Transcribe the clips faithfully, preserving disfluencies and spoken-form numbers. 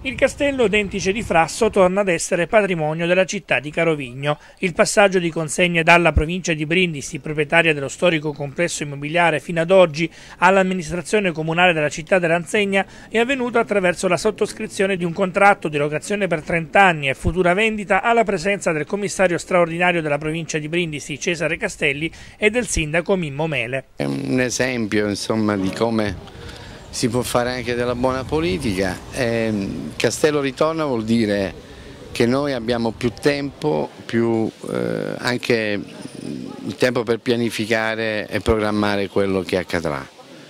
Il castello Dentice di Frasso torna ad essere patrimonio della città di Carovigno. Il passaggio di consegne dalla provincia di Brindisi, proprietaria dello storico complesso immobiliare fino ad oggi, all'amministrazione comunale della città dell'Anzegna è avvenuto attraverso la sottoscrizione di un contratto di locazione per trenta anni e futura vendita alla presenza del commissario straordinario della provincia di Brindisi, Cesare Castelli, e del sindaco Mimmo Mele. È un esempio, insomma, di come si può fare anche della buona politica. Eh, Castello ritorna vuol dire che noi abbiamo più tempo, più eh, anche il tempo per pianificare e programmare quello che accadrà.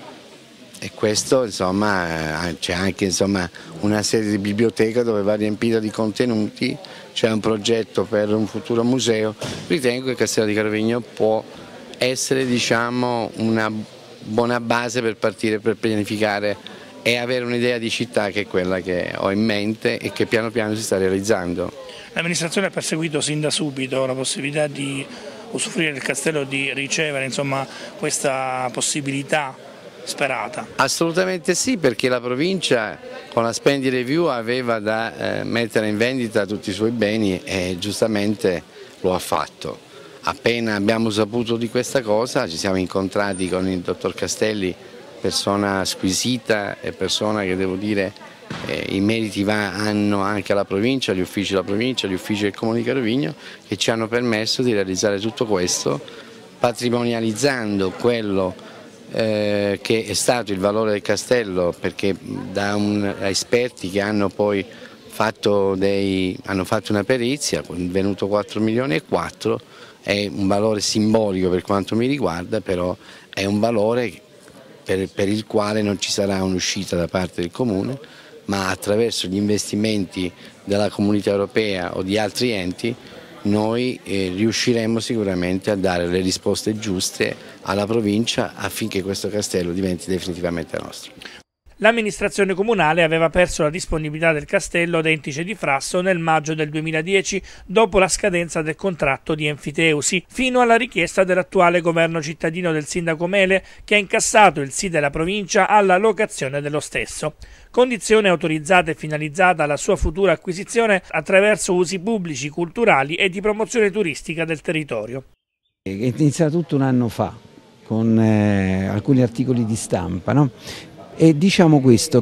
E questo, insomma, c'è anche, insomma, una serie di biblioteca dove va riempita di contenuti, c'è un progetto per un futuro museo. Ritengo che Castello di Carovigno può essere, diciamo, una buona base per partire, per pianificare e avere un'idea di città che è quella che ho in mente e che piano piano si sta realizzando. L'amministrazione ha perseguito sin da subito la possibilità di usufruire del castello, di ricevere, insomma, questa possibilità sperata? Assolutamente sì, perché la provincia con la Spendi Review aveva da eh, mettere in vendita tutti i suoi beni e giustamente lo ha fatto. Appena abbiamo saputo di questa cosa ci siamo incontrati con il dottor Castelli, persona squisita e persona che, devo dire, eh, i meriti va, hanno anche alla provincia, gli uffici della provincia, gli uffici del Comune di Carovigno, che ci hanno permesso di realizzare tutto questo patrimonializzando quello eh, che è stato il valore del castello, perché da un, esperti che hanno poi fatto, dei, hanno fatto una perizia, è venuto quattro milioni e quattro. È un valore simbolico per quanto mi riguarda, però è un valore per, per il quale non ci sarà un'uscita da parte del Comune, ma attraverso gli investimenti della Comunità Europea o di altri enti noi eh, riusciremo sicuramente a dare le risposte giuste alla provincia affinché questo castello diventi definitivamente nostro. L'amministrazione comunale aveva perso la disponibilità del castello Dentice di Frasso nel maggio del duemiladieci, dopo la scadenza del contratto di Enfiteusi, fino alla richiesta dell'attuale governo cittadino del sindaco Mele, che ha incassato il sì della provincia alla locazione dello stesso. Condizione autorizzata e finalizzata alla sua futura acquisizione attraverso usi pubblici, culturali e di promozione turistica del territorio. È iniziato tutto un anno fa con eh, alcuni articoli di stampa, no? E diciamo questo,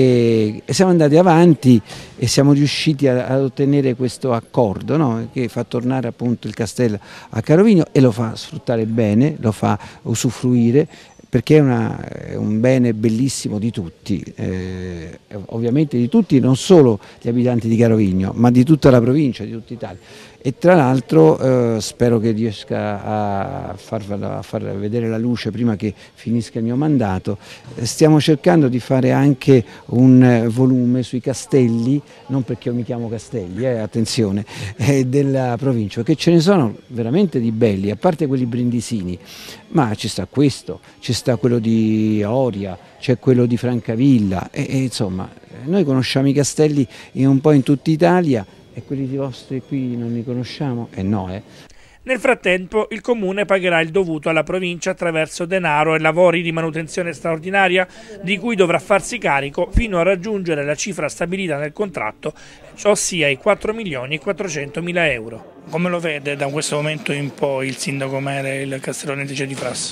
che siamo andati avanti e siamo riusciti ad ottenere questo accordo, no? Che fa tornare appunto il castello a Carovigno e lo fa sfruttare bene, lo fa usufruire, perché è, una, è un bene bellissimo di tutti, eh, ovviamente di tutti, non solo gli abitanti di Carovigno, ma di tutta la provincia, di tutta Italia. E tra l'altro eh, spero che riesca a far, a far vedere la luce prima che finisca il mio mandato. Stiamo cercando di fare anche un volume sui castelli, non perché io mi chiamo Castelli, eh, attenzione, eh, della provincia, perché ce ne sono veramente di belli, a parte quelli brindisini, ma ci sta questo, ci sta quello di Oria, c'è quello di Francavilla, e, e insomma noi conosciamo i castelli in un po' in tutta Italia. E quelli di vostri qui non li conosciamo? Eh no, eh. Nel frattempo il Comune pagherà il dovuto alla provincia attraverso denaro e lavori di manutenzione straordinaria di cui dovrà farsi carico fino a raggiungere la cifra stabilita nel contratto, ossia i quattro milioni e quattrocentomila euro. Come lo vede da questo momento in poi il sindaco Mele e il castello Dentice di Frasso?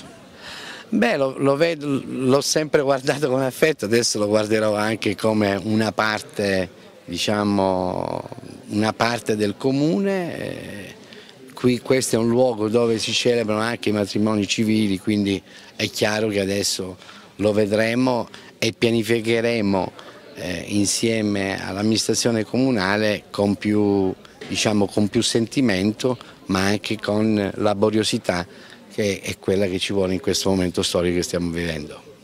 Beh, lo, lo vedo, l'ho sempre guardato con affetto, adesso lo guarderò anche come una parte, diciamo, una parte del comune. Eh, qui questo è un luogo dove si celebrano anche i matrimoni civili, quindi è chiaro che adesso lo vedremo e pianificheremo eh, insieme all'amministrazione comunale con più, diciamo, con più sentimento, ma anche con laboriosità, che è quella che ci vuole in questo momento storico che stiamo vivendo.